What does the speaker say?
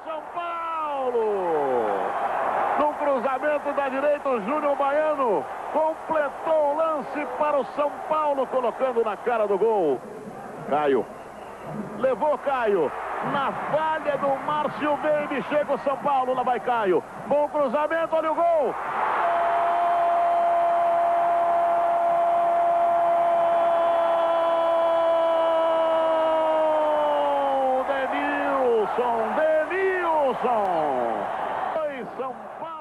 São Paulo! No cruzamento da direita, o Júnior Baiano completou o lance para o São Paulo, colocando na cara do gol. Caio. Levou Caio. Na falha do Márcio Baby, chega o São Paulo, lá vai Caio. Bom cruzamento, olha o gol! Denilson! Foi São Paulo!